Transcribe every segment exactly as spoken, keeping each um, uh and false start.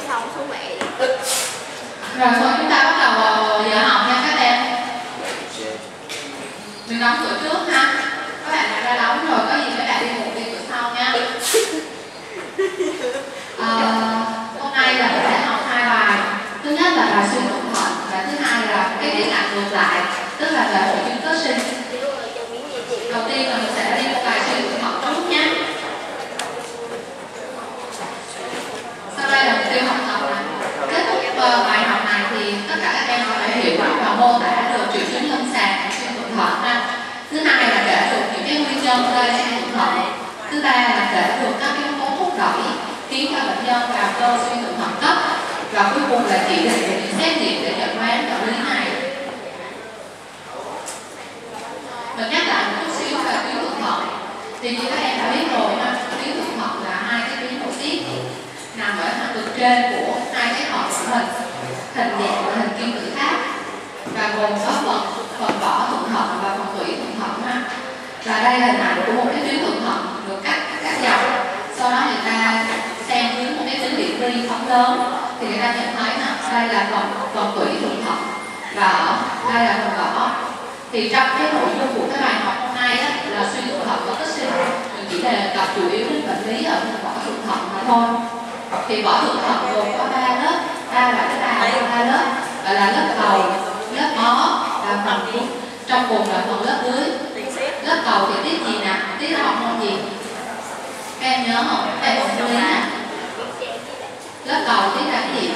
thông số mẹ. Rồi thôi chúng ta bắt đầu vào giờ học nha các em. Mình đóng cửa trước ha. Các bạn đã ra đóng rồi, có gì các bạn đi ngủ đi cửa sau nha. À, hôm nay là mình sẽ học hai bài. Thứ nhất là bài suy tổng hợp và thứ hai là cái viết lại ngược lại, tức là về hội chứng phát sinh. Đầu tiên là mình sẽ đi một bài suy tổng hợp trước nhé. Sau đây là mục tiêu học tập này. Kết thúc uh, bài học này thì tất cả các em có thể hiểu và mô tả được triệu chứng lâm sàng của suy tổng hợp ha. Thứ hai là kể được những cái nguyên nhân gây suy tổng hợp. Thứ ba là kể được các yếu tố thúc đẩy khiến cho bệnh nhân vào cơn suy thượng thận cấp, và cuối cùng là chỉ định về những xét nghiệm để chẩn đoán bệnh lý này. Mình nhắc lại một chút xíu về tuyến thượng thận. Thì như các em đã biết rồi, tuyến thượng thận là hai cái tuyến nội tiết nằm ở cực trên của hai cái hộp của mình, hình dạng và hình kim tự tháp, và gồm có phần phần vỏ thượng thận và phần tủy thượng thận ha. Và đây là hình ảnh của một cái tuyến thượng thận được cắt cắt dọc, sau đó người ta xem dưới một cái tuyến điện vi phóng lớn thì người ta nhận thấy là đây là phần phần tủy thượng thận và ở đây là phần vỏ. Thì trong cái nội dung của cái bài học hôm nay á, là suy thượng thận có tích sinh, mình chỉ đề cập chủ yếu đến bệnh lý ở phần vỏ thượng thận mà thôi. Thì vỏ thượng thận gồm có ba lớp, ba loại tế bào, ba lớp, gọi là lớp cầu, lớp ó và phần cuối, trong cùng là phần lớp dưới. Lớp cầu thì tiết gì nè, tiết là hormone gì? Các em nhớ không? Các em lưu ý nè. Lớp cầu tiết là cái gì?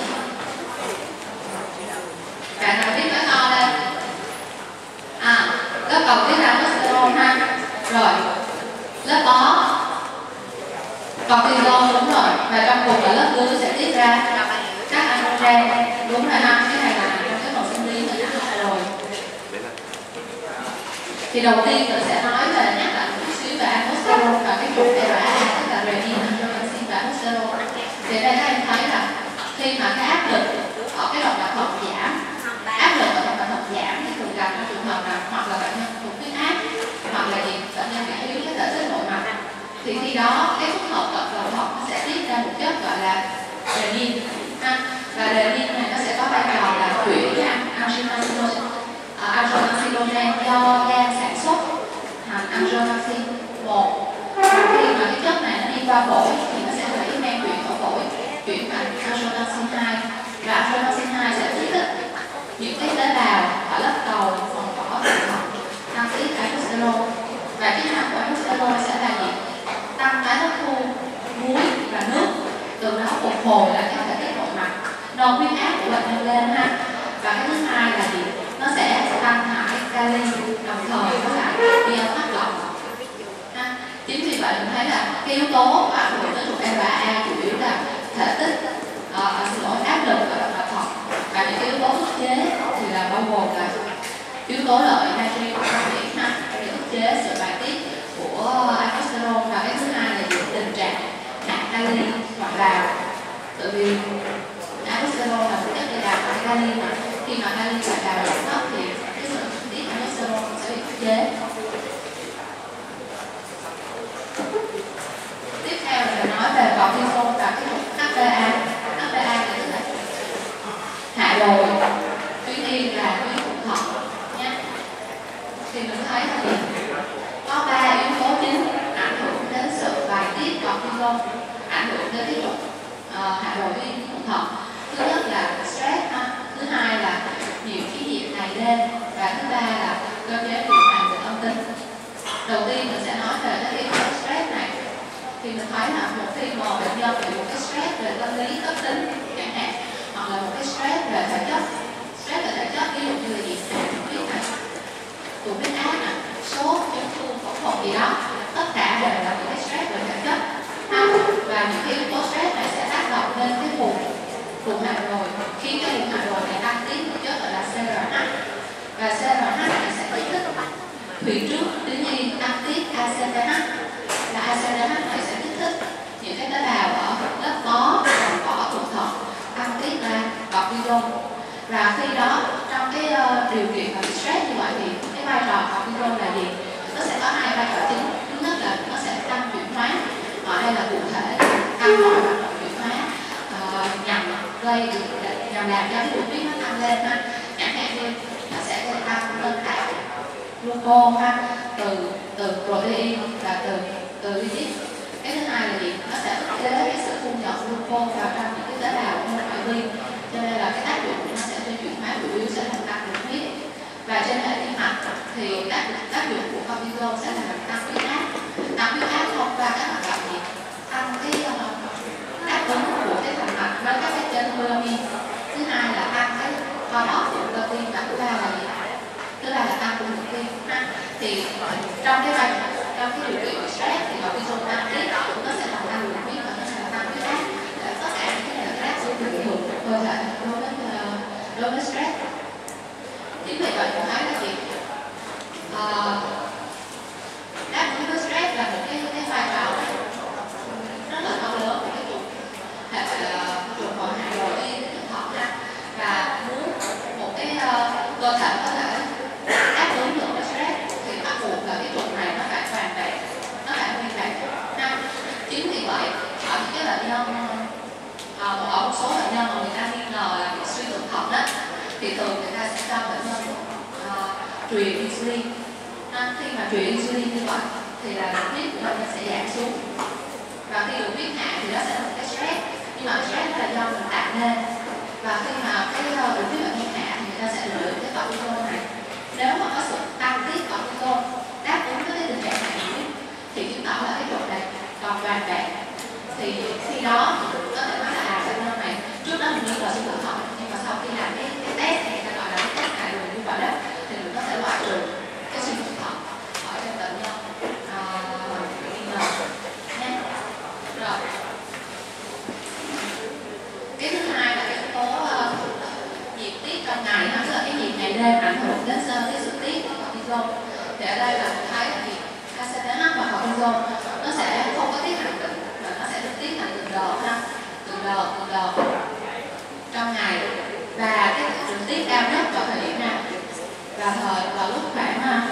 Bạn nào biết nói to đây? À, lớp cầu tiết là testosterone ha. Rồi, lớp ó cortisol, đúng rồi. Và trong cùng là lớp dưới sẽ tiết ra các androgen, đúng rồi ha. Cái này là cái mẫu sinh lý mình đã học rồi. Thì đầu tiên tôi sẽ nói về nhắc lại một chút xíu về aldosterone và cái cụm rờ a, tức là renin, angiotensin và aldosterone. Thì đây các em thấy là khi mà cái áp lực ở cái động mạch thận giảm, áp lực ở động mạch thận giảm thì thường gặp trong trường hợp là hoặc là bệnh nhân tụt huyết áp, hoặc là gì bệnh nhân bị yếu cái thể tích nội mạch. Thì khi đó cái phức hợp cận đầu thận nó sẽ tiết ra một chất gọi là renin ha. Và renin này nó sẽ có vai trò là chuyển cái angiotensin angiotensin do gan sản xuất thành angiotensin một. Và khi mà cái chất này nó đi qua phổi thì nó sẽ lấy men chuyển vào phổi, chuyển thành angiotensin hai, và angiotensin hai sẽ kích thích những cái tế bào ở lớp cầu phần vỏ thượng thận tăng tiết aldosterone. Và chức năng của aldosterone sẽ là gì? Tăng tái hấp thu muối và nước, từ đó phục hồi lại các thể tích nội mạch, nâng huyết áp của bệnh nhân lên ha. Và cái thứ hai là gì? Nó sẽ tăng thải kali, đồng thời nó lại gây tắc lỏng. Chính vì vậy mình thấy là cái yếu tố ảnh hưởng tới trục rờ a chủ yếu là thể tích, uh, lỗi áp lực ở động mạch thận, và những cái yếu tố ức chế thì là bao gồm là yếu tố lợi natri của biển ha, để ức chế sự bài tiết của aldosterone. Và cái thứ hai là tình trạng nặng kali hoặc là tự vì aldosterone là một chất gây đào thải kali, mà khi mà kali và đào lượng thấp thì cái sự tiết aldosterone sẽ bị ức chế. Tiếp theo là nói về cortisol và cái trục hát pê a. hát pê a là tức là hạ đồi, tuyến yên là tuyến thượng thận nhé. Thì mình thấy là có ba yếu tố chính ảnh hưởng đến sự bài tiết cortisol, ảnh hưởng đến cái trục uh, hạ đồi tuyến thượng thận. Thứ nhất là stress ha, thứ hai là nhiều khí nhiệt ngày đêm, và thứ ba là cơ chế điều hành về âm tính. Đầu tiên mình sẽ nói về cái yếu tố stress này. Thì mình thấy là một khi mà bệnh nhân bị một cái stress về tâm lý cấp tính chẳng hạn, hoặc là một cái stress về thể chất, stress về thể chất ví dụ như là gì, huyết này, tụt huyết áp này, sốt, chấn thương, phẫu thuật gì đó, tất cả đều là những cái stress về thể chất ha. Và những cái yếu tố stress này sẽ tác động lên cái vùng vùng hạ đồi, khi cái vùng hạ đồi này tăng tiết một chất gọi là xê rờ hát, và xê rờ hát này sẽ kích thích thủy trước tuyến yên tăng tiết a xê tê hát, và a xê tê hát này sẽ kích thích những cái tế bào ở lớp có phần vỏ thượng thận tăng tiết ra cortisol. Và khi đó trong cái uh, điều kiện mà bị stress như vậy thì cái vai trò cortisol là gì? Nó sẽ có hai vai trò chính. Thứ nhất là nó sẽ tăng chuyển hóa, ở đây là cụ thể tăng mọi hoạt động chuyển hóa uh, nhằm gây nhằm làm cho cái đường huyết nó tăng lên ha. Chẳng hạn như nó sẽ gây tăng cân thải glucose ha, từ từ protein và từ từ lipid. Cái thứ hai là gì? Nó sẽ ức chế cái sự thu nhận glucose vào trong những cái tế bào của ngoại vi, cho nên là cái tác dụng của nó sẽ cho chuyển hóa chủ yếu sẽ làm tăng đường huyết. Và trên hệ tim mạch thì tác tác dụng của cortisol sẽ là làm tăng huyết áp, tăng huyết áp thông qua các hoạt động gì? Tăng cái đáp ứng của cái thành mạch với các cái catecholamine. Thứ hai là tăng cái co bóp của cơ tim, và thứ ba là gì? Thứ ba là tăng cung nhịp tim ha. Thì trong cái bài trong cái điều kiện stress thì cortisol tăng tiết nó sẽ làm tăng đường huyết và nó sẽ làm tăng huyết áp. Tất cả những cái này là cái đáp ứng bình thường của cơ thể đối với đối với stress. Chính vì vậy tôi thấy là gì? À, đáp ứng với stress là một cái cái vai trò rất là to lớn của cái trục hệ trục hồi hài rồi cái thận thận ha. Và muốn một cái uh, cơ thể có thể đáp ứng được với stress thì bắt buộc là cái trục này nó phải hoàn vẹn, nó phải nguyên vẹn ha. Chính vì vậy ở những cái bệnh nhân uh, ở một số bệnh nhân mà người ta nghi ngờ là bị suy thượng thận đó, thì thường người ta sẽ cho bệnh nhân uh, truyền insulin. À, khi mà truyền insulin như vậy thì là đường huyết của bệnh nhân sẽ giảm xuống, và khi đường huyết hạ thì nó sẽ là một cái stress, nhưng mà stress là do mình tạo nên. Và khi mà cái đường huyết bệnh nhân hạ thì người ta sẽ lợi dụng cái cortisol này. Nếu mà có sự tăng tiết cortisol đáp ứng với cái tình trạng hạ huyết thì chứng tỏ là cái trục này còn hoàn vẹn. Thì khi đó có thể nói là à bệnh nhân này trước đó mình nghi ngờ suy thượng thận, nhưng mà sau khi làm cái, cái test này, người ta gọi là cái test hạ đường như vậy đó, thì mình có thể loại trừ cái suy thượng thận ở trên bệnh nhân nghi ngờ nha. Rồi cái thứ hai là cái yếu tố uh, nhiệt tiết trong ngày, tức là cái nhiệt ngày đêm ảnh hưởng đến cái sự tiết của cortisol. Thì ở đây là mình thấy là thì a xê tê hát và cortisol nó sẽ không có tiết hành tĩnh, mà nó sẽ được tiết hành từng đợt ha, từng đợt từng đợt trong ngày. Và cái sự tiết cao nhất vào thời điểm nào? Và thời vào lúc khoảng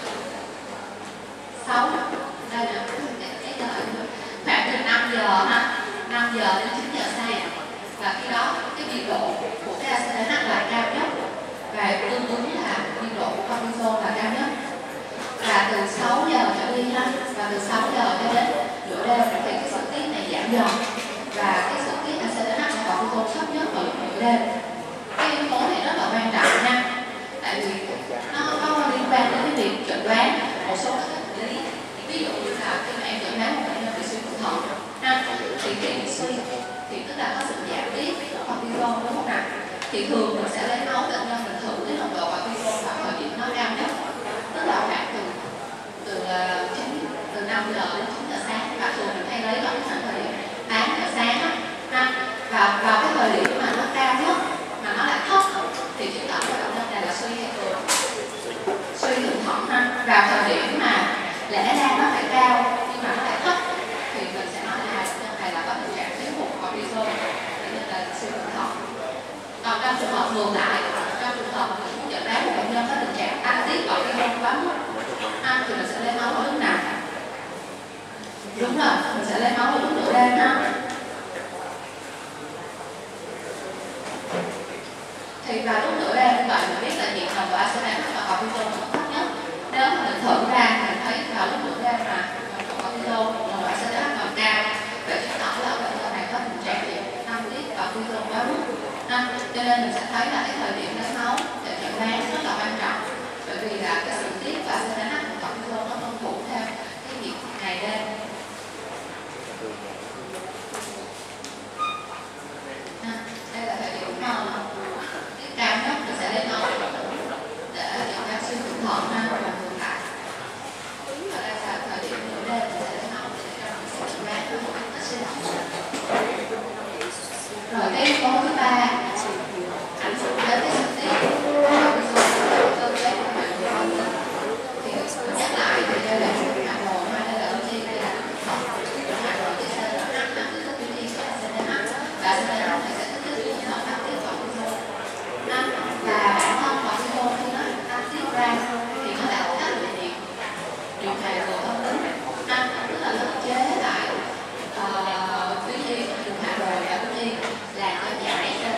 sáu đây là cái giờ khoảng từ năm giờ ha, năm giờ đến chín giờ sáng. Và khi đó cái nhiệt độ của cái a xê tê hát là cao nhất, và tương ứng là nhiệt độ của cortisol là cao nhất. Và từ sáu giờ trở đi ha, và từ sáu giờ cho đến nửa đêm thì cái sự tiết này giảm dần, và cái sự tiết a xê tê hát và cortisol thấp nhất vào lúc nửa đêm. Cái yếu tố này rất là quan trọng nha, tại vì nó có liên quan đến cái việc chẩn đoán một số các bệnh lý. Ví dụ như là khi mà em chẩn đoán một bệnh nhân bị suy thượng thận ha, thì khi bị suy thì tức là có sự giảm tiết của cortisol, đúng không nào? Thì thường mình sẽ lấy máu bệnh nhân mình thử cái nồng độ cortisol vào thời điểm nó cao nhất, tức là khoảng từ từ chín từ năm giờ đến chín giờ sáng, và thường mình hay lấy vào cái thời điểm tám giờ sáng á ha. Và vào cái thời điểm mà nó cao nhất mà nó lại thấp thì chứng tỏ là bệnh nhân này là suy hay cường, suy thượng thận ha. Vào thời điểm mà lẽ ra nó phải cao nhưng mà nó lại thấp thì mình sẽ nói là bệnh nhân này là có tình trạng thiếu hụt cortisol, nên là suy thượng thận. Còn trong trường hợp ngược lại, trong trường hợp mình muốn chẩn đoán một bệnh nhân có tình trạng tăng tiết cortisol quá mức ha, thì mình sẽ lấy máu vào lúc nào? Đúng rồi, mình sẽ lấy máu vào lúc nửa đêm ha. Thì vào lúc nửa đêm như vậy mình biết là nhiệt nồng độ a xê tê hát và cortisol nó thấp nhất. Nếu mà mình thử ra mình thấy vào lúc nửa đêm mà nồng độ cortisol, nồng độ a xê tê hát còn cao, vậy chứng tỏ là bệnh nhân này có tình trạng tăng tiết cortisol quá mức ha. Cho nên mình sẽ thấy là cái thời điểm lấy máu để chẩn đoán rất là quan trọng, bởi vì là cái sự tiết của a xê tê hát và cortisol nó tuân thủ theo cái nhiệt ngày đêm. Ha, đây là thời điểm mà cao nhất mình sẽ lấy máu để chẩn đoán suy thượng thận ha, và ngược lại. Và đây là thời điểm nửa đêm mình sẽ lấy máu để cho mình sẽ chẩn đoán được một cách suy thận. Rồi cái yếu tố thứ ba ảnh hưởng đến cái sự tiết của cơ chế của bạn thì mình nhắc lại thì đây là hạt hồ hay đây là oxy, đây là hạt hồ thì sẽ là hạt hạt kích thích tuyến yên của a xê tê hát, và a xê tê hát này sẽ kích thích tuyến yên nó tăng tiết cortisol. Và bản thân cortisol khi nó tăng tiết ra thì nó đã có tác dụng gì? Điều này rồi thông tính, tức là nó chế lại tuyến yên, đường hạ đồ và tuyến yên, làm cho giảm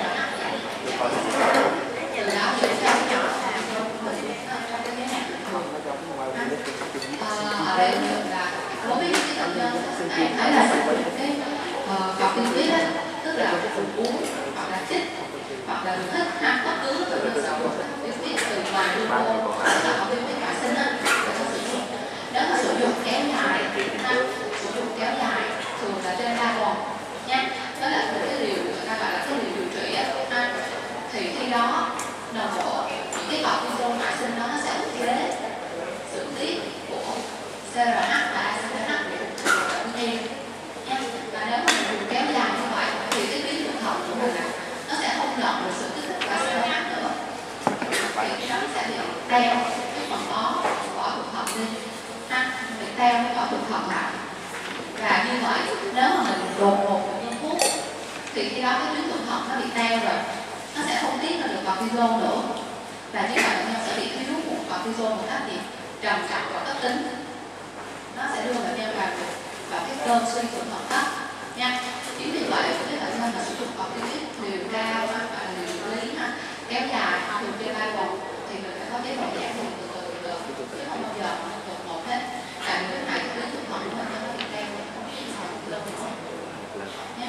dùng uống hoặc là chích hoặc là hít ha, bất cứ từ cơ sở điều tiết từ ngoài gluco là có điều tiết ngoại sinh á để có sử dụng. Nếu mà sử dụng kéo dài ha, sử dụng kéo dài thường là trên ba tuần nha, đó là cái liều người ta gọi là cái liều điều trị á ha, thì khi đó nồng độ những cái cortisol ngoại sinh đó nó sẽ ức chế sự tiết của xê rờ hát và a xê tê hát của tự nhiên nha. Và nếu mà mình dùng kéo dài như vậy thì cái tuyến thượng thận của mình nó sẽ không nhận được sự kích thích của a xê tê hát nữa, thì cái đó sẽ bị teo cái phần đó vỏ thượng thận đi ha, bị teo cái vỏ thượng thận lại. Và như vậy nếu mà mình đột ngột một ngưng thuốc thì khi đó cái tuyến thượng thận nó bị teo rồi, nó sẽ không tiết ra được cortisol nữa, và như vậy bệnh nhân sẽ bị thiếu hụt cortisol một cách gì trầm trọng và cấp tính, nó sẽ đưa bệnh nhân vào vào cái cơn suy thượng thận thấp nha. Chính vì vậy cái bệnh nhân mà sử dụng corticoid liều cao và liều lý ha, kéo dài thường trên ba tuần thì mình phải có chế độ giảm dần từ từ từ từ chứ không bao giờ đột ngột hết. Tại vì cái này cái thượng thận của bệnh nhân nó bị teo không biết sao lâu nhé.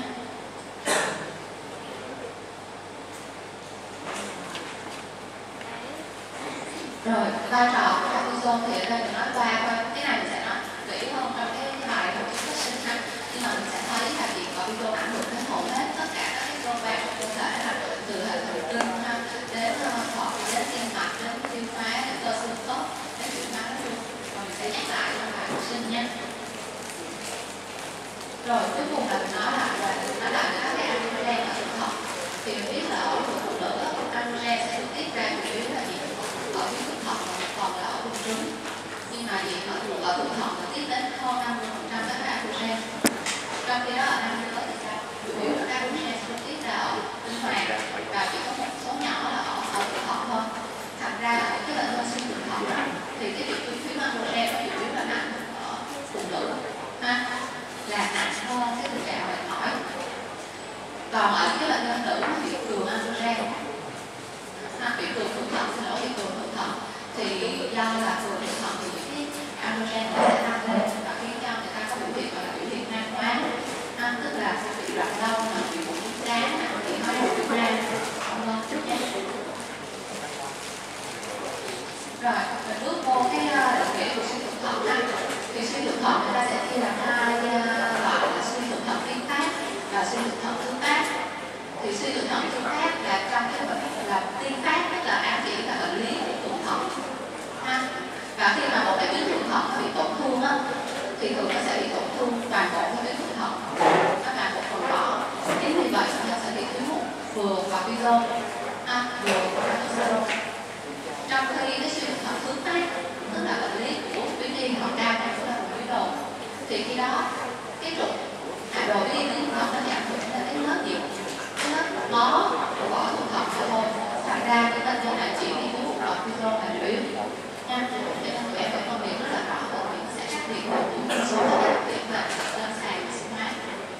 Rồi vai trò của cortisol thì ở đây mình nói qua thôi, cái này mình sẽ nói kỹ hơn trong cái bài học phát sinh ha. Nhưng mà mình sẽ thấy là việc cortisol ảnh hưởng đến hầu hết tất cả các cái cơ quan của cơ thể, là từ hệ thần kinh ha đến thận, đến tim mạch, đến tiêu hóa, đến cơ xương khớp, đến chuyển hóa nói chung. Và mình sẽ nhắc lại trong bài học sinh nha. Rồi cuối cùng là mình nói lại là nói lại về các cái androgen ở thượng thận. Thì mình biết là ở người phụ nữ androgen sẽ được tiết ra chủ yếu là gì? Ở cái thượng thận và một phần là ở vùng trứng, nhưng mà gì ở ở thượng thận là tiết đến hơn năm mươi phần trăm các cái androgen. Trong khi đó ở nam giới thì sao? Chủ yếu là các androgen sẽ tiết ra ở tinh hoàn và chỉ có một số nhỏ là ở ở thượng thận thôi. Thành ra ở cái bệnh nhân suy thượng thận thì cái việc tuyến tuyến androgen nó chủ yếu là nặng ở phụ nữ ha, là nặng hơn cái tình trạng mệt mỏi. Còn ở cái bệnh nhân nữ nó bị cường androgen ha, bị cường thượng thận, xin lỗi, bị cường thượng thận thì do là cường thượng thận thì những cái androgen nó sẽ tăng lên và khiến cho người ta có biểu hiện gọi là biểu hiện nang hóa ha, tức là bị rặn đông, bị bụng tráng, bị hói đầu biểu ra, vân vân nhé. Rồi mình bước vô cái định nghĩa của suy thượng thận ha. Thì suy thượng thận người ta sẽ chia làm hai loại là suy thượng thận tuyến tác và suy thượng thận tương tác. Thì suy thượng thận tương tác là trong cái bệnh là tiên phát, tức là ám chỉ là bệnh lý của thượng thận ha. Và khi mà một cái tuyến thượng thận nó bị tổn thương á, thì thường nó sẽ bị tổn thương toàn bộ cái tuyến thượng thận, nó là một phần vỏ. Chính vì vậy nó sẽ bị thiếu hụt vừa cortisol ha, vừa cortisol. Trong khi cái suy thượng thận tương tác, tức là bệnh lý của tuyến yên thận cao hay của là vùng tuyến đồ, thì khi đó cái trục hạ đồ tuyến tuyến thận nó giảm hưởng là cái lớp gì, cái lớp ngó của vỏ thượng thận thôi. Thành ra cái bệnh nhân này chỉ đi thiếu hụt cortisol là chủ yếu nha, để cho tụi em phải phân biệt rất là rõ và mình sẽ khác biệt với những số các đặc điểm về lâm sàng và sinh hóa.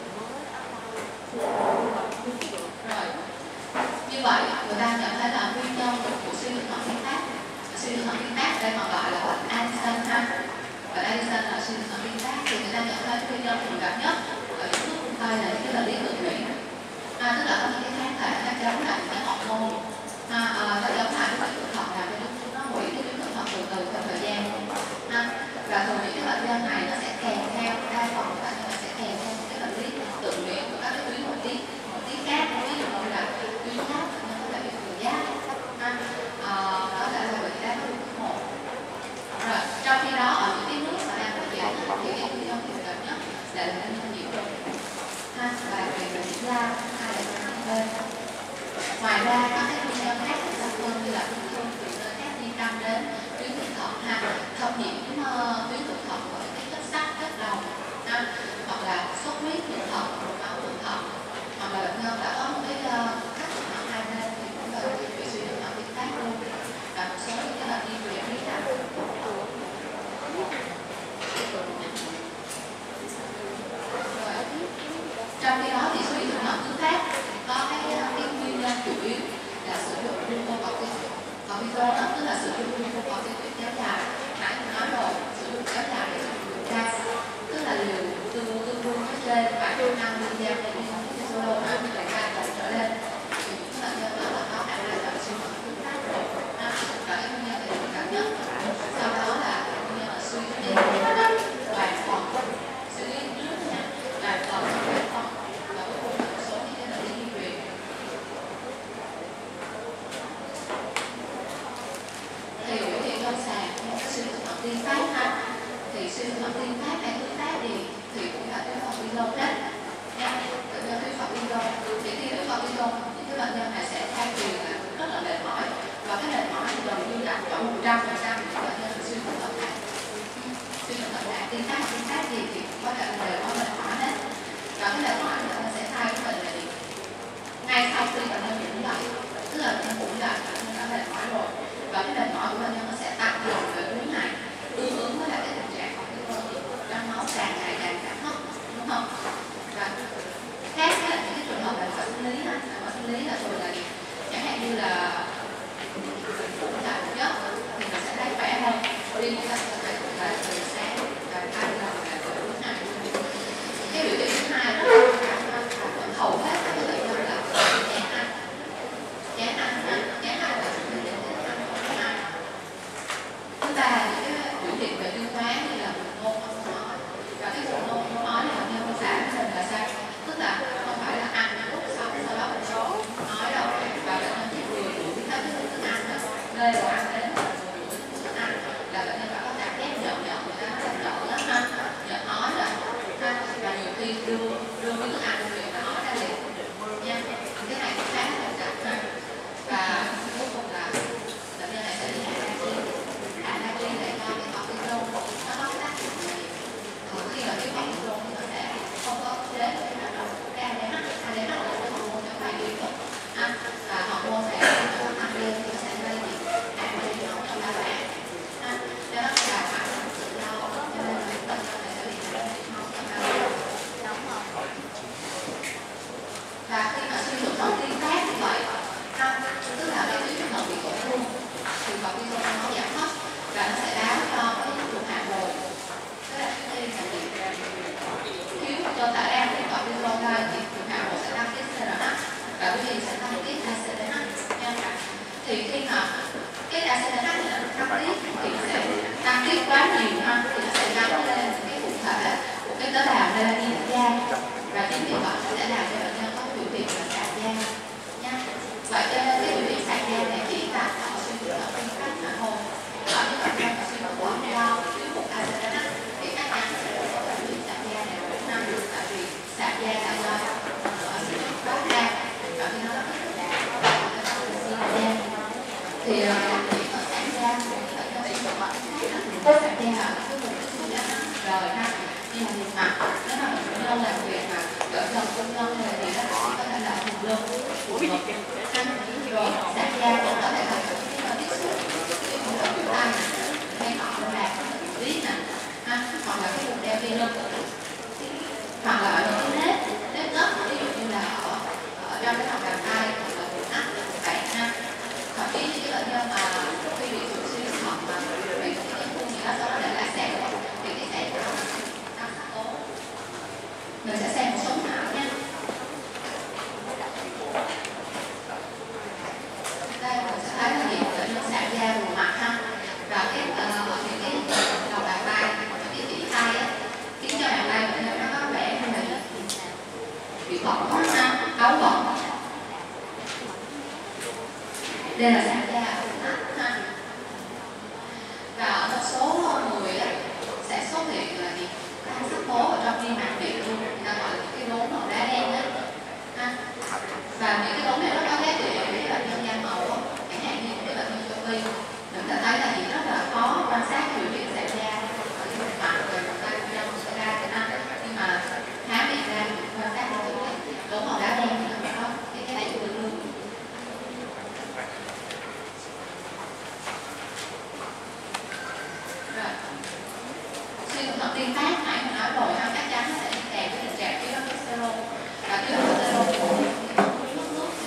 Rồi như vậy người ta nhận thấy là nguyên nhân của suy thượng thận tuyến tác, suy thượng thận tuyến tác đây còn gọi là bệnh Addison ha, bệnh Addison là suy thượng thận tuyến tác, thì người ta nhận thấy nguyên nhân thường gặp nhất ở những nước phương Tây là những cái bệnh lý tự miễn, à, tức là có những cái kháng thể nó chống lại những cái hormone ha, à, nó chống lại cái bệnh thượng thận làm cho nó hủy cái tuyến thượng thận từ từ theo thời gian ha. Và thường những cái bệnh nhân này nó sẽ kèm theo, đa phần các bệnh nhân sẽ kèm theo những cái bệnh lý tự miễn của các cái tuyến nội tiết nội tiết khác, ví dụ như là tuyến giáp, nó có thể bị tuyến giáp ha, à, đó là bệnh giáp tuyến một. Rồi trong khi đó ở những cái nước mà đang phát triển thì cái nguyên nhân thường gặp nhất là bệnh nhân nhiễm trùng ha, và về bệnh nhiễm lao hay là bệnh bên. Ngoài ra các cái nguyên nhân khác của hơn như là ung thư từ nơi khác liên quan đến tuyến thượng thận ha, thâm nhiễm uh, tuyến thượng thận bởi cái chất sắt, chất đồng ha, hoặc là xuất huyết thượng thận, máu thượng thận, hoặc là bệnh nhân đã có một cái cắt thượng thận hai bên thì cũng là bị suy thượng thận tuyến tác luôn, và một số những cái bệnh di truyền lý nặng. Trong khi đó thì suy thượng thận tuyến tác có cái cái nguyên nhân chủ yếu là sử dụng glucocorticoid, cortisol đó, tức là sử dụng glucocorticoid kéo dài. Nãy mình nói rồi, sử dụng kéo dài để sử dụng liều cao, tức là liều tương tương đương với trên bảy trăm năm mươi mg sinh lý là thường là chẳng hạn như là cũng là nhất thì mình sẽ thấy khỏe hơn. Riêng chúng ta sẽ là từ sáng và hai lần là từ thứ hai. Cái biểu hiện thứ hai đó là hầu hết các bệnh nhân là chén ăn, chén ăn, chén ăn là chúng mình đến ăn không ăn. Thứ ba là những cái biểu hiện về tiêu hóa như là buồn nôn không nói, và cái buồn nôn không nói là theo mô tả của mình là sao? Tức là không phải là ăn lúc xong sau đó mình số nói đâu, và bệnh nhân chỉ vừa đủ hết cái thức ăn đó, nơi đồ ăn đến là vừa đủ thức ăn là bệnh nhân phải có cảm giác nhợn nhợn người ta nói là nhợn lắm ha, nhợn nói rồi ha, và nhiều khi đưa đưa cái thức ăn người ta nói ra liền nha, cái này cũng khá là chặt ha. Và cuối cùng là bệnh nhân này sẽ đi hạ nát chi, hạ nát chi để cho cái cọp tinh rôn nó có cái tác dụng gì. Còn khi mà cái cọp tinh rôn thì nó sẽ không có đến cái hoạt động a đê hát, a đê hát là cái hormone trong thai nhi đó, và hormone sẽ tăng lên thì sẽ gây gì hạ nát chi trong ba bạn, cho nó là phải sự đau, cho nên là bệnh nhân này sẽ bị hạ nát chi trong ba bạn. Và khi mà suy thận thần kinh khác như vậy, tức là cái tuyến thận bị tổn thương thì cọp tinh rôn nó giảm mất và nó sẽ báo cho cái vùng hạ bồi, tức là cái tim sẽ bị thiếu cho tả em cái cọp tinh rôn ra thì vùng hạ bồi sẽ tăng tiết xê rờ hát và cái gì sẽ tăng tiết a xê tê hát nha. Thì khi mà cái a xê tê hát này nó tăng tiết thì nó sẽ tăng tiết quá nhiều ha, thì nó sẽ gắn lên cái cụ thể của cái tế bào melanin ở da, và chính vì vậy sẽ làm cho bệnh nhân có biểu hiện là sạm da nha. Vậy cho nên cái biểu hiện sạm da này chỉ là ở suy thận thần kinh khác mà thôi. Ở những bệnh nhân mà suy thận quá do thiếu hụt a xê tê hát thì chắc chắn sẽ có biểu hiện sạm da này mỗi năm, tại vì sạm da là do ở sự quá ra và khi nó rất là đá thì ở sạm da bệnh nhân bị một bệnh khác sạm da là cái vùng cái xương da rời ha, nhưng mà nhìn mặt nếu mà mình lâu làm việc mà gỡ gần công nhân này thì nó chỉ có thể là vùng lưng của ngực rồi sạm da cũng có thể là cái mà tiếp xúc cái vùng đầu cổ tay hay họ là lý nè ha, hoặc là cái vùng đeo dây lưng, hoặc là ở những cái nếp nếp gấp, ví dụ như là ở ở trong cái lòng bàn tay hoặc là vùng áp vùng vẹn ha. Thậm chí những cái bệnh nhân mà khi bị tụt suy thận mà bị cái chấn thương gì đó sau đó để lại sẹo thì cái sẹo đó tăng sắc tố. Mình sẽ xem một số não nha. Đây mình sẽ thấy là gì bệnh nhân sạm da vùng mặt ha, và cái ở những cái lòng bàn tay hoặc những cái chỉ tay á khiến cho bàn tay bệnh nhân nó có vẻ như là bị bỏng ha, cáu bỏng. Đây là sạm da ở vùng mắt ha. Và ở một số người á, sẽ xuất hiện là gì tăng sắc tố ở trong niêm mạc miệng luôn, người ta gọi là những cái đốm màu đá đen á ha. Và những cái đốm này rất có giá trị ở những bệnh nhân da màu á, chẳng hạn như những cái bệnh nhân châu Phi, mình ta thấy là gì rất là khó quan sát biểu hiện sạm da ở cái vùng mặt rồi người ta nhân sẽ ra cái ăn, nhưng mà há miệng ra thì quan sát được cái đốm màu đá đen thì nó có cái cái này luôn luôn. Suy thận thần kinh phát nãy mình nói rồi ha, chắc chắn nó sẽ đi kèm với tình trạng thiếu testosterone, và thiếu testosterone của nước nước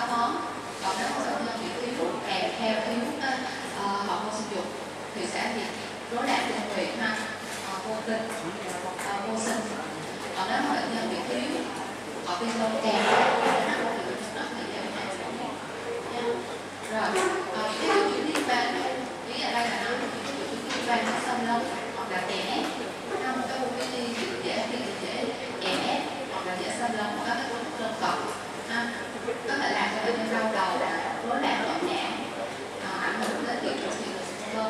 món. Còn nếu mà bệnh nhân bị thiếu kèm theo thiếu uh, hormone sinh dục thì sẽ bị rối loạn kinh nguyệt ha, uh, vô kinh, uh, vô sinh. Còn nếu mà bệnh nhân bị thiếu cortisol kèm rồi, còn cái triệu chứng liên quan ý ở đây là nói triệu chứng liên quan đến xâm lấn hoặc là chèn ép, một cái bộ cái dễ dễ dễ chèn ép hoặc là dễ xâm lấn các cái cấu trúc lân cận, có thể làm cho bệnh nhân đau đầu, rối loạn loạn nhãn, ảnh hưởng đến hiện tượng thị lực vân.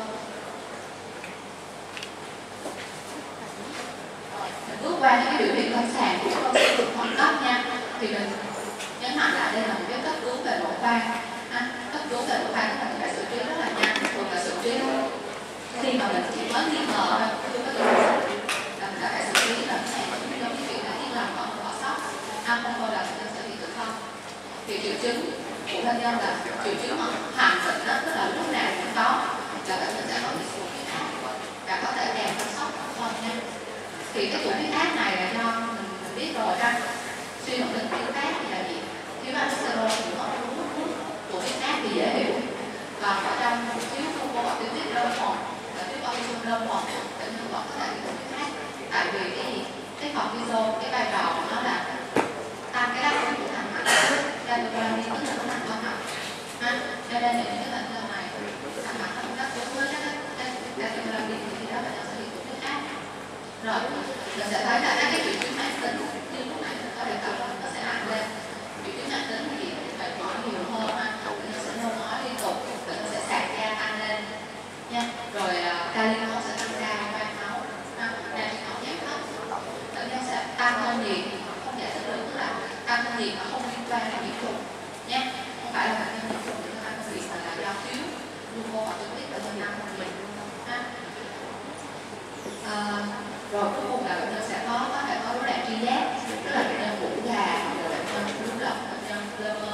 Mình bước qua những cái biểu hiện lâm sàng của con suy thận thận cấp nha, thì mình nhấn mạnh lại đây là một cái cấp cứu về nội khoa. À, cấp cứu về nội khoa tức là mình phải xử trí rất là nhanh, thường là xử trí khi mà mình chỉ mới nghi ngờ thôi, chưa có triệu chứng là mình đã phải xử trí là cái này giống như chuyện là yên lòng còn bỏ sót, à, không thôi là bệnh nhân sẽ bị tử vong. Thì triệu chứng của bệnh nhân là triệu chứng mà hoàn chỉnh đó, tức là lúc nào cũng có, là bệnh nhân sẽ có bị tụt huyết áp và có thể kèm theo sốc không nha. Thì cái tụt huyết áp này là do mình, mình biết rồi ha, suy động lực huyết áp thì là gì? Thiếu cholesterol thì có tụt huyết áp thì dễ hiểu. Còn ở trong thiếu glucocorticoid đơn thuần và thiếu cortisol đơn thuần, bệnh nhân vẫn có thể bị tụt huyết áp. Tại vì cái gì? Cái cortisol, cái vai trò của nó là tăng cái đáp ứng của thành mạch, catecholamine tức là nó thành con mạch. Cho nên những cái bệnh nhân này thành mạch không đáp ứng với các catecholamine thì đó bệnh nhân sẽ bị tụt huyết áp. Rồi, mình sẽ thấy là các cái triệu chứng mãn tính như lúc nãy mình có đề cập nó sẽ nặng lên. Triệu chứng mãn tính thì mệt mỏi nhiều hơn, bệnh nhân sẽ nôn ói liên tục, bệnh nhân sẽ sạc ga tăng lên nha. Rồi kali máu sẽ tăng cao, van máu, natri máu giảm thấp. Bệnh nhân sẽ tăng thân nhiệt, không giải thích được, tức là tăng thân nhiệt mà không liên quan đến nhiễm trùng nhé. Không phải là bệnh nhân nhiễm trùng thì tăng thân nhiệt mà là do thiếu glucocorticoid bệnh nhân tăng thân nhiệt ha. À, rồi cuối cùng là bệnh nhân sẽ có có thể có rối loạn tri giác, tức là bệnh nhân ngủ gà, rồi bệnh nhân lú lẫn, bệnh nhân lơ mơ.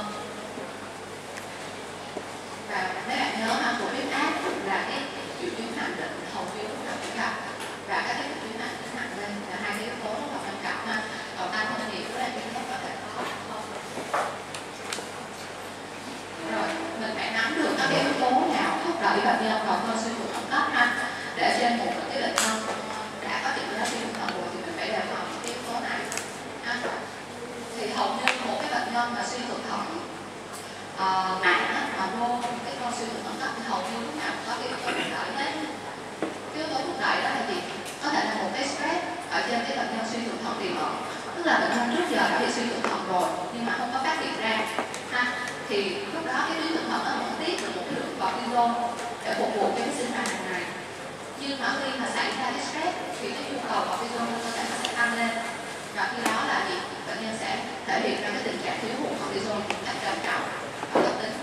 Và mấy bạn nhớ ha, tụt huyết áp là cái triệu chứng nặng định hầu như lúc nào cũng gặp, và các cái triệu chứng nặng tính nặng lên là hai cái yếu tố rất là quan trọng ha. Còn tăng thân nhiệt rối loạn tri giác có thể có không? Rồi mình phải nắm được các cái yếu tố nào thúc đẩy bệnh nhân vào cơn suy thận thận cấp ha, để trên một cái bệnh nhân đã có triệu chứng suy thận thận rồi thì mình phải đề phòng cái yếu tố này ha. Thì hầu như một cái bệnh nhân mà suy thận thận uh, nặng mà vô cái con suy thận thận cấp thì hầu như lúc nào có cái yếu tố thúc đẩy hết. Cái yếu tố thúc đẩy đó là gì? Có thể là một cái stress ở trên cái bệnh nhân suy thận thận tiềm ẩn, tức là bệnh nhân trước giờ đã bị suy thận thận rồi nhưng mà không có phát hiện ra ha. Thì lúc đó cái tuyến thận thận nó vẫn tiết được một cái lượng cortisol để phục vụ cái sinh hoạt hàng ngày. Nhưng mà khi mà xảy ra cái stress thì cái nhu cầu cortisol có thể nó sẽ tăng lên, và khi đó là gì? Bệnh nhân sẽ thể hiện ra cái tình trạng thiếu hụt cortisol một cách trầm trọng và cấp tính.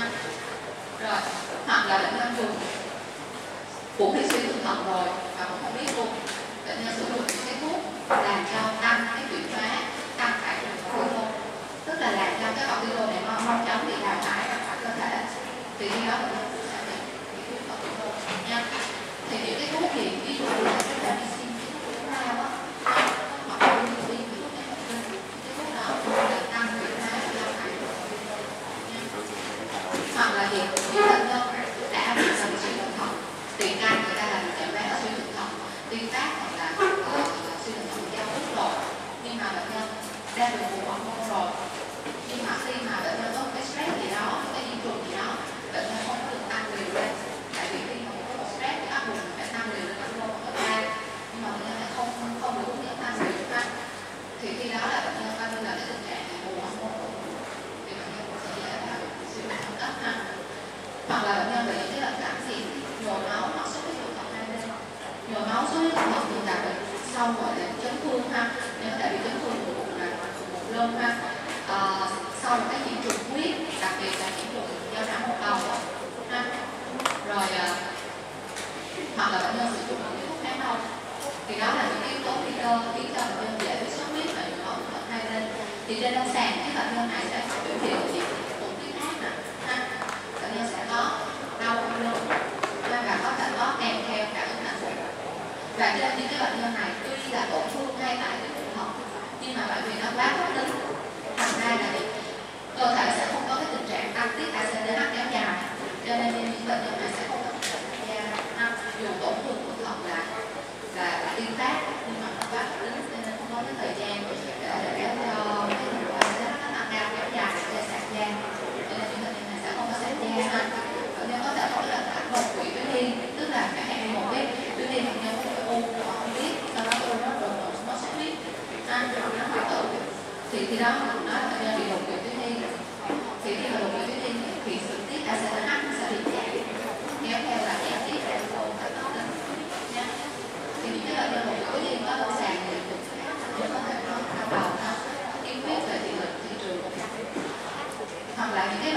Rồi hoặc là bệnh nhân dùng cũng bị suy thận thận rồi và cũng không biết luôn, bệnh nhân sử dụng những cái thuốc làm cho tăng cái chuyển hóa, tăng cái lượng cortisol, tức là làm cho cái cortisol này mau mau chóng bị đào thải ra khỏi cơ thể, thì khi đó bệnh nhân sẽ bị thiếu cortisol nha. Thì những cái thuốc gì ví dụ như là cái medicine, cái thuốc chúng ta đó, hoặc là những cái thuốc cái thuốc đó để tăng chuyển hóa và đào thải của cortisol nha. Hoặc là gì những bệnh nhân đã bị sầm suy thận thận, tiền căn người ta là chẩn đoán là suy thận thận tuyến tác hoặc là uh, suy thận thận giao ức rồi, nhưng mà bệnh nhân đang được bù hormone rồi, nhưng mà khi mà bệnh nhân có cái stress gì đó, cái nhiễm trùng gì đó, bệnh nhân không có được tăng liều lên, tại vì khi mà có một stress thì áp buộc mình phải tăng liều lên ăn lô có ra, nhưng mà bệnh nhân lại không không được hướng dẫn tăng liều ha. Thì khi đó là bệnh nhân coi như là cái tình trạng bù hormone thì bệnh nhân cũng sẽ dễ vào suy thận thận cấp ha. Hoặc là bệnh nhân bị những cái bệnh cảm gì nhồi máu hoặc xuất huyết thận hai bên, nhồi máu xuất huyết thận thường gặp bệnh sau gọi là chấn thương ha, nhưng có thể bị chấn thương của bụng là bụng lưng ha. À, sau một cái nhiễm trùng huyết, đặc biệt là nhiễm trùng do não mô cầu ha. Rồi à, hoặc là bệnh nhân sử dụng những thuốc kháng đau, thì đó là những yếu tố nguy cơ khiến cho bệnh nhân dễ bị xuất huyết và nhồi máu thận hai bên. Thì trên lâm sàng cái bệnh nhân này sẽ biểu hiện gì? Tụt huyết áp nè ha, bệnh nhân sẽ có đau lưng và có thể có kèm theo cả ứng thành bụng. Và trên những cái bệnh nhân này tuy là tổn thương ngay tại cái bụng thận, nhưng mà bởi vì nó quá cấp tính, thành ra là cơ thể sẽ không có cái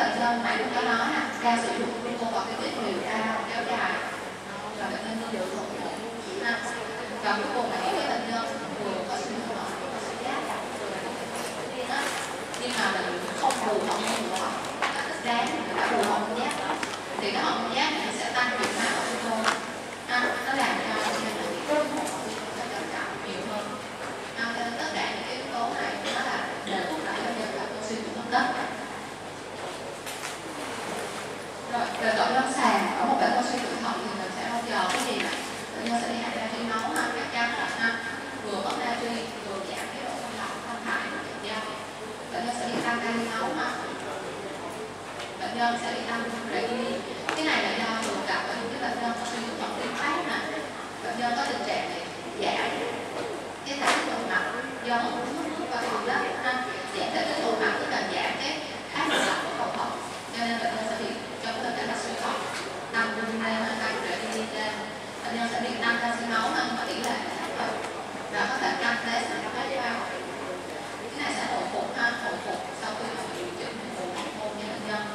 bệnh nhân nãy cũng có nói nè, đang sử dụng glucocorticoid liều cao kéo dài và bệnh nhân lưu lượng thủng ha. Và cuối cùng là những cái bệnh nhân vừa có suy hô hấp nhưng mà mình không bù họng bù họng là thích đáng người ta bù họng giác thì cái họng giác này sẽ tăng chuyển hóa oxygen ha, nó làm cho bệnh nhân bị trầm trọng nhiều hơn ha. Cho nên tất cả những cái yếu tố này nó là đều thúc đẩy bệnh nhân gặp oxy thủng thấp đất. Rồi về cận lâm sàng ở một bệnh oxy thủng thận thì mình sẽ mong chờ cái gì này, bệnh nhân sẽ đi hạ natri máu ha, chắc chắn là ha, vừa mất natri vừa giảm cái độ phân lỏng phân thải của thịt da. Bệnh nhân sẽ đi tăng kali máu ha, bệnh nhân sẽ đi tăng creatinine. Cái này là do thường gặp ở những cái bệnh nhân suy thủng thận tuyến phát nè, bệnh nhân có tình trạng này giảm cái thể tích bề mặt do mất nước nước và đường đất ha, giảm thể tích bề mặt tức là giảm cái áp lực lọc của cầu thận, cho nên bệnh nhân sẽ bị trong cái tình trạng là suy thận tăng lên tăng creatinine lên, bệnh nhân sẽ bị tăng canxi máu hơn mà tỷ lệ là thấp hơn và có thể tăng test là các vào cái này sẽ hồi phục ha, hồi phục sau khi mà điều chỉnh bù hormone cho bệnh nhân.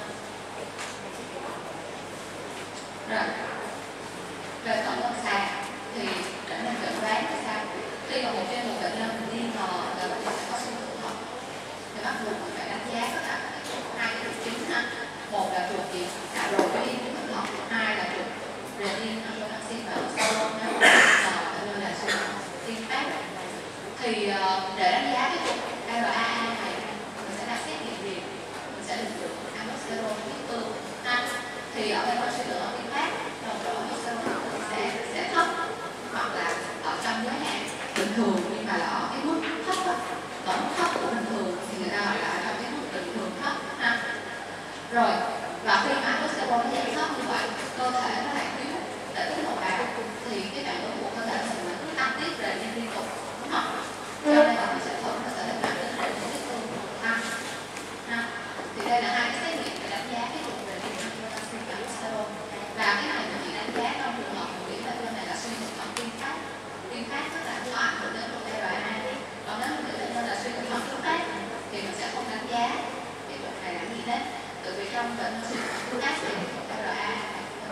Rồi về cận lâm sàng thì để mình chẩn đoán là sao, khi mà một trên một bệnh nhân nghi ngờ là bệnh nhân có suy thủng thận thì bắt buộc mình phải đánh giá tất cả hai cái triệu chứng ha, một là chuột gì cả rồi cái đi thủng thận, hai là chuột renin angiotensin và oxalol nếu mà bệnh nhân là suy thủng tiên phát. Thì để đánh giá cái chuột rờ a a này mình sẽ đặt xét nghiệm gì, mình sẽ định lượng aldosterone huyết tương ha. Thì ở bên suy thủng tiên phát nồng độ aldosterone sẽ sẽ thấp hoặc là ở trong giới hạn bình thường nhưng mà là ở cái mức thấp á, ở mức thấp của bình thường thì người ta gọi là ở trong cái mức bình thường thấp ha. Rồi và khi mà aldosterone nó giảm thấp như vậy, cơ thể nó lại thiếu để tích đầu vào thì cái phản ứng của cơ thể mình là cứ tăng tiết về liên tục đúng không? Cho nên là mình sẽ thuận nó sẽ hình thành đến hệ thống huyết tương tăng ha. Thì đây là hai cái xét nghiệm để đánh giá cái độ về liên angiotensin và aldosterone. Và cái này mình chỉ đánh giá trong trường hợp của những bệnh nhân này là suy thủng thận tiên phát. Tiên phát tức là có ảnh hưởng đến độ rờ a a. Còn nếu những bệnh nhân là suy thủng thận thứ phát thì mình sẽ không đánh giá cái độ này là gì hết. Tại vì trong bệnh nhân suy thủng thận thứ phát thì độ rờ a a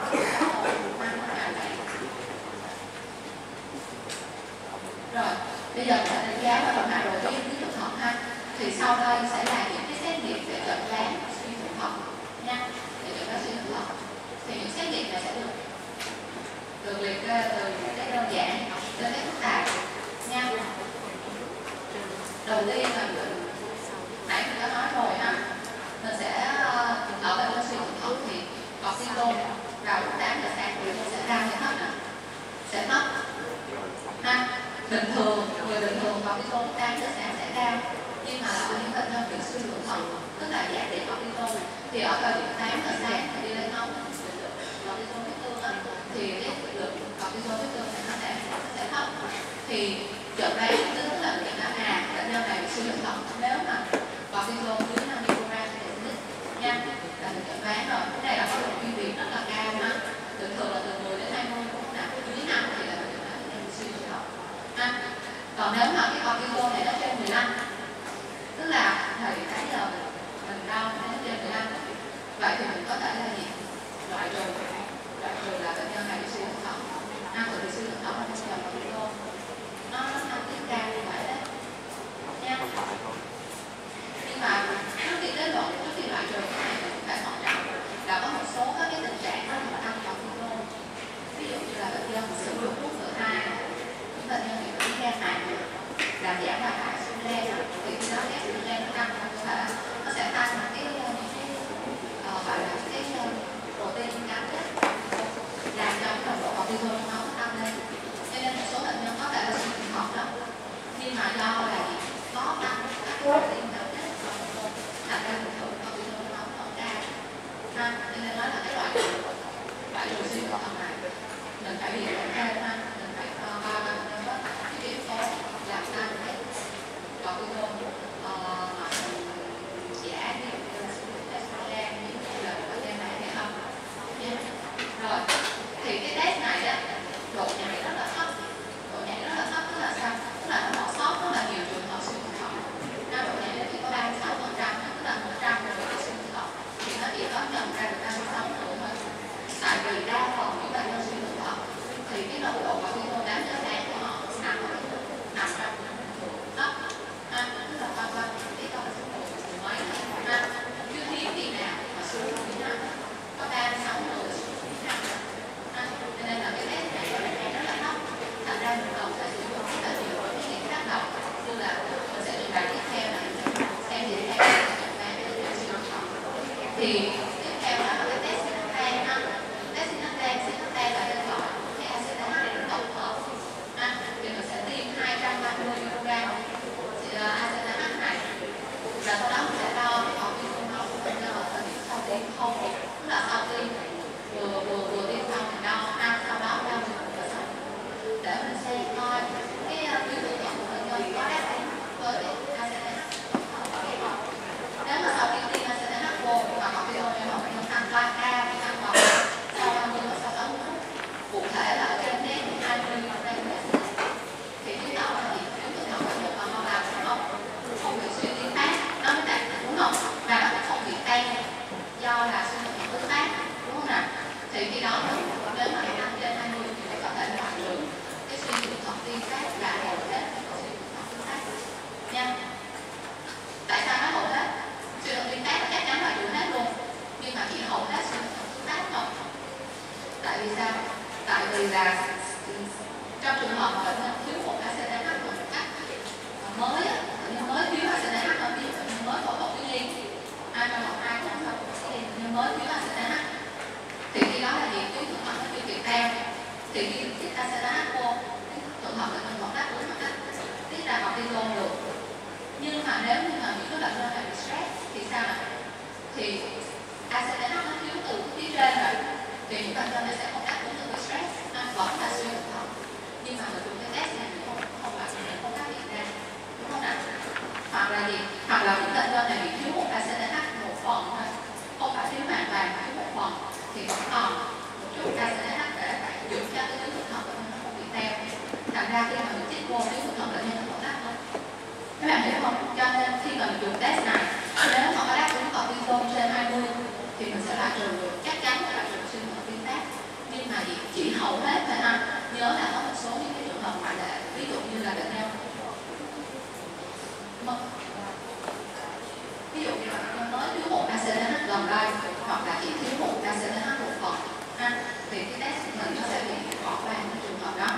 rồi bây giờ mình sẽ đánh giá và đồng hạ rồi cái thủng thận ha. Thì sau đây sẽ là những cái xét nghiệm để chẩn đoán suy thủng thận nha, để chẩn đoán suy thủng thận. Thì những xét nghiệm này sẽ được được liệt kê từ cái đơn giản đến cái phức tạp nha. Đầu tiên là nãy mình đã nói rồi ha, mình sẽ ở bệnh nhân suy thủng thận thì cortisol vào lúc tám giờ sáng thì nó sẽ cao hay thấp nè, sẽ thấp ha. Bình thường người bình thường cortisol lúc tám giờ sáng sẽ cao, nhưng mà ở những bệnh nhân bị suy thủng thận tức là giảm điểm cortisol thì ở thời điểm tám giờ sáng thì đi lên máu cortisol huyết tương á, thì cái lượng cortisol huyết tương này nó sẽ nó sẽ thấp. Thì chẩn đoán tức là nhận là à bệnh nhân này bị suy thủng thận nếu mà cortisol dưới năm microgram trên deciliter nha, là mình chẩn đoán rồi. Cái này là có độ chuyên biệt rất là cao ha, thường thường là từ mười đến hai mươi, cũng là dưới năm thì là mình chẩn đoán bệnh nhân bị suy thủng thận ha. Còn nếu mà cái cortisol này nó trên mười lăm tức là thời cái giờ mình mình đau nó trên mười lăm, vậy thì mình có thể là gì loại trừ loại trừ là bệnh nhân này bị suy thủng thận ha, bởi vì suy thủng thận nó sẽ là cortisol nó nó tăng tiết cao như vậy đấy nha. Nhưng mà trước khi đến đoạn trước khi loại trừ cái này mình cũng phải thận trọng là có một số các cái tình trạng nó mà tăng cortisol, ví dụ như là bệnh nhân sử dụng thuốc ngừa thai, những bệnh nhân bị ung thư gan này làm giảm hoạt hại estrogen thì khi đó cái estrogen nó tăng trong cơ thể nó sẽ tăng cái những cái gọi là cái protein gắn kết làm cho cái nồng độ cortisol trong máu tăng lên. Cho nên một số bệnh nhân có thể là suy thủng thận đó, nhưng mà do là gì có tăng các protein gắn kết thành ra một lượng cortisol trong máu không cao ha. Cho nên đó là cái loại loại trừ suy thủng thận này mình phải bị kiểm tra ha, mình phải coi coi bệnh nhân có cái yếu tố làm tăng cái cortisol mà giả ví dụ như là sử dụng estrogen ví dụ như là bệnh nhân này hay không nha. Rồi thì cái test này á độ nhạy rất là thấp, độ nhạy rất là thấp tức là sao, tức là nó bỏ sót rất là nhiều trường hợp suy thủng thận. Độ nhạy nó chỉ có ba mươi sáu phần trăm tức là một trăm người bị suy thủng thận thì nó vì đa phần những bệnh nhân suy thượng thận thì cái nồng độ cortisol đáng nhớ đáng của họ nằm ở nằm trong đó, ha, tức là quanh quanh cái con số mười mấy, ha, chưa hiếm khi nào mà xuống như năm có ba mươi sáu người xuống như năm, ha, cho nên là cái test này rất là thấp, thành ra mình cần phải sử dụng rất là nhiều cái nghiệm tác động, như là mình sẽ trình bày tiếp theo là xem gì để thì tiếp theo đó là cái test sinactan ha, test sinactan sinactan là tên gọi cái acetate tổng hợp ha, thì mình sẽ tiêm hai trăm ba mươi mi-li-gam acetate này và sau đó mình sẽ đo cái cortisol máu của bệnh nhân ở thời điểm sau tiêm không, tức là sau tiêm vừa vừa vừa tiêm xong mình đo ha, sau đó đo mình vừa xong để mình xem coi cái biểu hiện của bệnh nhân có đáp ứng với cái acetate. Nếu mà sau khi tiêm acetate vô và cortisol cho họ bệnh nhân tăng ba ca tăng vào sau ba mươi và sau sáu mươi phút, cụ thể là ở trên nét hai mươi mi-li-gam thì chứng tỏ là gì? Chứng tỏ bệnh nhân còn ngon làm không? Không bị suy tuyến tác, nó mới đạt đúng không? Và nó cũng không bị tan do là suy tuyến tuyến tác, đúng không nào? Thì khi đó nếu mà tăng trên hai mươi thì có thể loại trừ cái suy tuyến thận tuyến tác và hầu hết suy tuyến thận tuyến tác nha. Tại sao nó hầu hết? Suy thận tuyến tác là chắc chắn là trừ hết luôn, nhưng mà chỉ hầu hết suy thận tuyến tác thôi. Tại vì sao? Tại vì là trong trường hợp mà bệnh nhân thiếu một acetate một cách mới, bệnh nhân mới thiếu acetate hơn, ví dụ bệnh nhân mới phẫu thuật tuyến yên, ai trong một hai năm sau phẫu thuật tuyến yên, bệnh nhân mới thiếu acetate, thì khi đó là gì? Tuyến thượng thận nó chưa kịp theo, thì khi tiết acetate vô, thượng thận bệnh nhân vẫn đáp ứng một cách tiết ra cortisol được. Nhưng mà nếu như mà những cái bệnh nhân này bị stress thì sao ạ? Thì acetate nó thiếu từ phía trên rồi, thì những bệnh nhân này sẽ không đáp ứng được với stress, vẫn là suy thượng thận. Nhưng mà mình dùng cái test này không không phải mình không phát hiện ra, đúng không nào? Hoặc là gì? Hoặc là những bệnh nhân này bị thiếu một acetate một phần thôi, không phải thiếu hoàn toàn, thiếu một phần, thì vẫn còn một chút acetate để giữ cho cái tuyến thượng thận bệnh nhân nó không bị teo. Thành ra khi mà mình chích vô tuyến thượng thận bệnh nhân nó vẫn đáp ứng. Các bạn hiểu không? Cho nên khi mà mình dùng test này, nếu mà có đáp ứng cortisol trên hai mươi thì mình sẽ loại trừ được, chắc chắn là loại trừ suy thận tuyến tác. Nhưng mà chỉ hầu hết thôi ha. Nhớ là có một số những cái trường hợp ngoại lệ, ví dụ như là bệnh nhân mất, ví dụ như là bệnh nhân mới thiếu một acetate gần đây, hoặc là chỉ thiếu một acetate một phần ha, thì cái test của mình nó sẽ bị bỏ qua những trường hợp đó.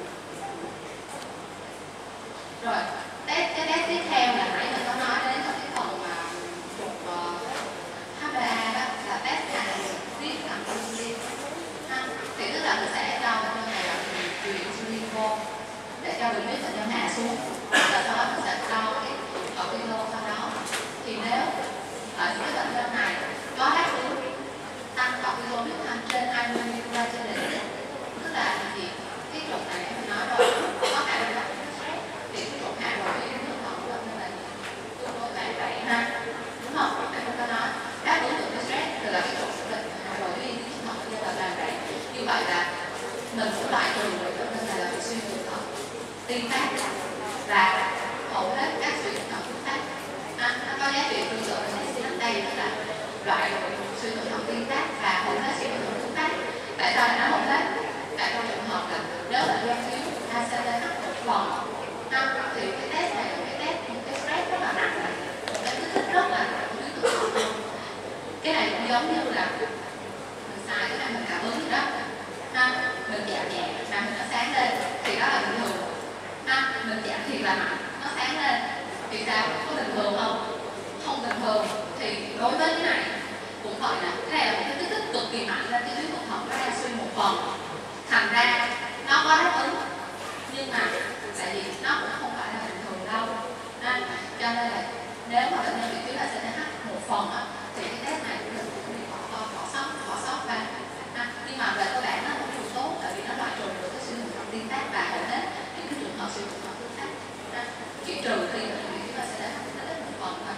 Rồi test cái test tiếp theo là nãy mình có nói đến trong cái phần mà chụp hát bê a đó là test analysis bằng insulin ha, thì tức là mình sẽ cho bệnh nhân này là truyền insulin vô để cho mình biết bệnh nhân hạ xuống, và sau đó mình sẽ đo cái cortisol sau đó. Thì nếu ở những cái bệnh nhân này có đáp ứng tăng cortisol huyết thanh trên hai mươi mi-li-gam trên đỉnh, tức là gì? Cái trục này mình nói rồi, có khả năng thì cái trục hạ rồi cái thượng thận của bệnh nhân là tương đối bạn vậy ha, đúng không? Để chúng ta nói đáp ứng được cái stress thì là cái trục hạ rồi cái thượng thận như là bạn vậy. Như vậy là mình cũng loại trừ được bệnh nhân này là bị suy thượng thận tuyến tác và hầu hết các suy thượng thận tuyến tác à, nó có giá trị tương tự với sinactan, tức là loại suy thượng thận tuyến tác và hầu hết suy thượng thận tuyến tác. Tại sao lại nói hầu hết? Tại trong trường hợp là nếu bệnh nhân thiếu acetate một phần ha, thì cái test này là cái test một cái stress rất là nặng, một cái kích thích rất là nặng tuyến thượng thận. Cái này cũng giống như là mình xài cái này mình cảm ứng gì đó ha, mình chạm nhẹ mà mình nó sáng lên thì đó là bình thường ha, mình chạm thì là mạnh nó sáng lên thì sao? Có bình thường không? Không bình thường. Thì đối với cái này cũng vậy nè, cái này là một cái kích thích cực kỳ mạnh lên cái tuyến thượng thận, nó ra suy một phần, thành ra nó có đáp ứng nhưng mà tại vì nó cũng không phải là bình thường đâu ha. Cho nên là nếu mà bệnh nhân bị thiếu acetate một phần á, thì cái test này cũng được bị bỏ bỏ sót bỏ sót và ha. Nhưng mà về cơ bản nó cũng đủ tốt, tại vì nó loại trừ được cái suy thượng thận tuyến tác và hầu hết những cái trường hợp suy thượng thận tuyến tác ha. Chỉ trừ khi bệnh nhân bị thiếu acetate một phần thôi.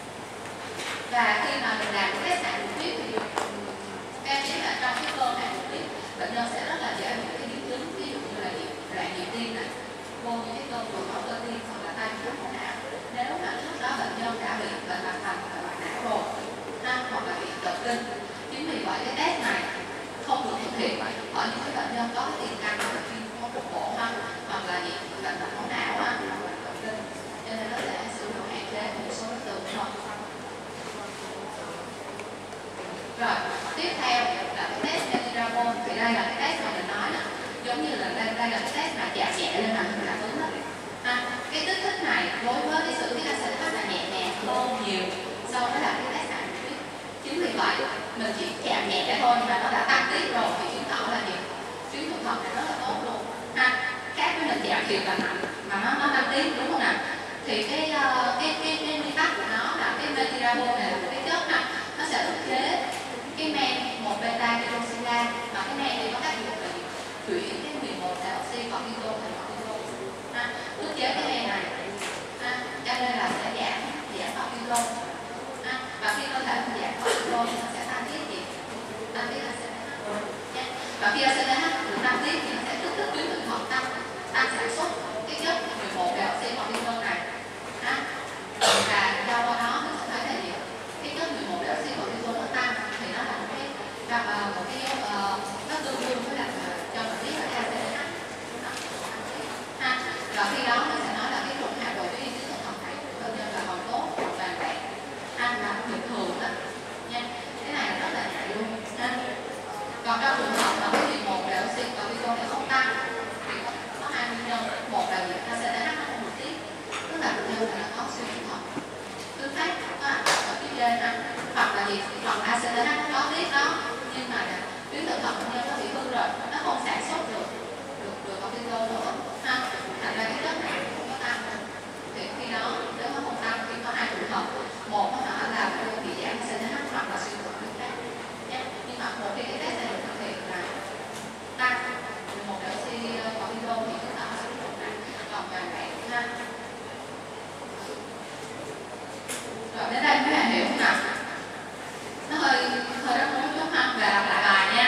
Và khi mà mình làm cái test hạ đường huyết thì các em biết là trong cái cơn hạ đường huyết bệnh nhân sẽ rất là dễ bị cái biến chứng, ví dụ như là loạn nhịp tim này, vô những cái cơn đột quỵ cơ tim hoặc là tai biến mạch não. Nếu mà trước đó bệnh nhân đã bị bệnh mạch vành và mạch não rồi ha, hoặc là bị động kinh, chính vì vậy cái test này không được thực hiện ở những cái bệnh nhân có cái tiền căn là viêm mô cục bộ ha, hoặc là gì bệnh mạch máu não ha, cho nên nó sẽ sử dụng hạn chế một số đối tượng thôi. Rồi tiếp theo là cái test Metirabol, thì đây là cái test mà mình nói nè, giống như là đây, đây là cái test mà chạm nhẹ lên mặt là ứng đó. À, cái kích thích này đối với cái sự tiết acid là nhẹ nhàng hơn nhiều so với là cái test này. Chính vì vậy mình chỉ chạm nhẹ thôi mà nó đã tăng tiết rồi thì chứng tỏ là gì? Tuyến thượng thận này rất là tốt luôn. À, khác với mình chạm thiệt là nặng mà nó nó tăng tiết, đúng không nào? Thì cái uh, cái cái cái nguyên tắc của nó là cái Metirabol này là một cái chất này, nó sẽ ức chế cái men một beta hydroxylase, và cái men thì có tác dụng là chuyển cái mười một deoxy cortisol thành cortisol. À, ức chế cái men này, à, cho nên là sẽ giảm giảm cortisol. À, và khi cơ thể mình giảm cortisol thì nó sẽ tăng tiết gì? Tăng tiết acid. Và khi acid được tăng tiết thì nó sẽ kích thích tuyến thượng thận tăng tăng sản xuất cái chất mười một deoxy cortisol này. À, và do đó mình sẽ thấy là gì? Cái chất mười một deoxy cortisol nó tăng thì nó là một cái một cái uh, nó tương đương với là cho mình biết là acid. À, và khi đó mình sẽ nói là cái lượng hạt bội tuyến thượng thận này tự nhiên là còn tốt, toàn vẹn, ăn là bình thường đó nha. Cái này là rất là nhạy luôn ha. Còn trong trường hợp mà cái mười một deoxy cortisol này không tăng thì có, có hai nguyên nhân. Một là gì? acê tê hát nó không được tiết, tức là bệnh nhân là có suy thượng thận tương tác có ảnh ở phía trên ha. Hoặc là gì? Hoặc là acê tê hát nó có tiết đó nhưng mà tuyến thượng thận bệnh nhân nó bị hư rồi, nó không sản xuất được được được cortisol nữa ha. Thành ra cái chất này không có tăng. Thì khi đó nếu nó không tăng thì có hai trường hợp. Một nó là bị giảm acê tê hát hoặc là suy thượng tương tác nha. Nhưng mà một khi cái test này được thực hiện là tăng một deoxy cortisol thì chúng ta sẽ sử dụng này còn vài vẹn ha. Rồi đến đây các bạn hiểu không nào? Nó hơi hơi rắc rối chút ha, và đọc lại bài nha.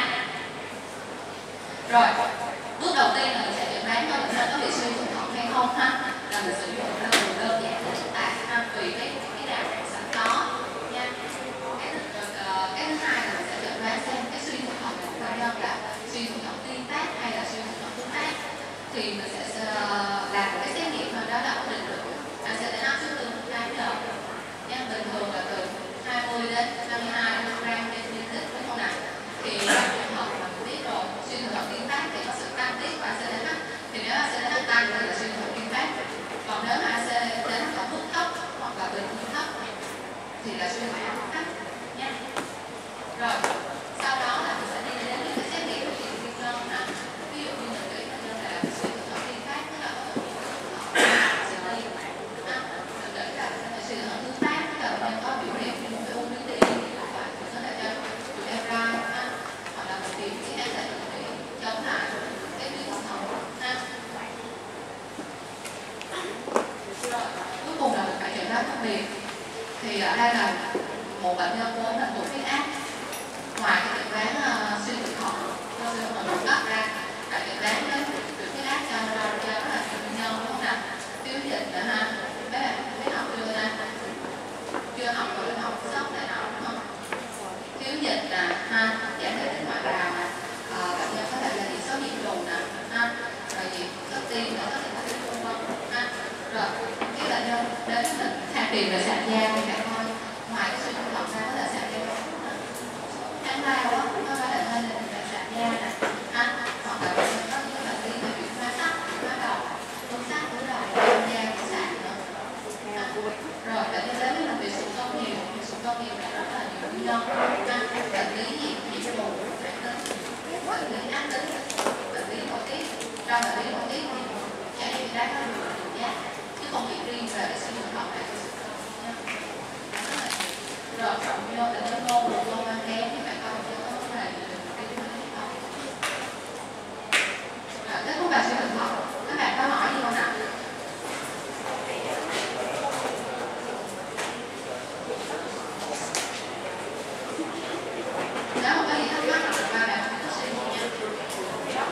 Rồi bước đầu tiên là mình sẽ chẩn đoán coi bệnh nhân có bị suy thượng thận hay không ha, là mình sử dụng là từ đơn giản đến phức tạp ha, tùy cái cái nào sẵn có nha. Cái thứ, uh, cái thứ hai là mình sẽ chẩn đoán xem cái suy thượng thận của bệnh nhân là suy thượng thận tuyến tác hay là suy thượng thận tương tác, thì mình sẽ uh, làm một cái xét nghiệm thôi, đó là ổn định lượng acê tê hát trước tương tám giờ nha. Bình thường là từ hai mươi đến năm mươi hai gram trên ml, đúng không nào? Thì trong trường hợp mà mình biết rồi suy thượng thận tuyến tác thì có sự tăng tiết của acê tê hát, thì nếu acê tê hát tăng thì là suy thượng thận tuyến tác, còn nếu mà acê tê hát ở mức thấp hoặc là bình thường thấp thì là suy thượng thận thấp nha. Rồi sau đó là mình sẽ đi đến những cái xét nghiệm của chị Kim Ngân ha. Ví dụ như mình nghĩ là nhân là suy thượng thận tuyến tác, tức là ở suy thượng thận mình nghĩ là suy thượng thận tương tác, tức là bệnh nhân có biểu hiện như một cái ung tuyến tiền, và mình có thể cho tụi em ra hoặc là mình tìm cái ép để chống lại cái tuyến thượng thận ha. Rồi cuối cùng là mình phải chẩn đoán phân biệt. Thì ở đây là một bệnh nhân với bệnh tụt huyết áp, ngoài cái chẩn đoán uh, suy thượng thận do suy thượng thận đột cấp ra, phải chẩn đoán đến tụt huyết áp cho ra cho rất là nhiều nguyên nhân, đúng không nào? Thiếu dịch nữa ha, bé bạn biết học chưa ha? Chưa học rồi học sốc này nọ đúng không? Thiếu dịch nè ha, giảm thể tích ngoại bào nè, uh, bệnh nhân có thể là gì số nhiễm trùng nè ha, rồi gì cấp tim nữa, có thể là cái vân vân ha. Rồi cái bệnh nhân đến mình tham tiền về sạc da thì phải coi ngoài cái suy thượng thận ra có thể sạc da kháng lao á, nó có thể lên là sạc da nè ha, hoặc là bệnh nhân có những cái bệnh lý về chuyển hóa sắt, chuyển hóa đầu, đốt sắt của đầu, da của sạc nữa. Rồi bệnh nhân đến với mình bị sụn cân nhiều, sụn cân nhiều là rất là nhiều nguyên nhân ha, bệnh lý gì nhiễm trùng, bệnh lý ác tính, bệnh lý nội tiết. Trong bệnh lý nội tiết thì chạy đi đá có nhiều đường giác, chứ không chỉ riêng về cái suy thượng thận này. Rồi trọng vô bệnh nhân ngô bộ ngô ăn kém thì phải coi cho có vấn đề gì được cái vấn đề không. Rồi kết thúc bài suy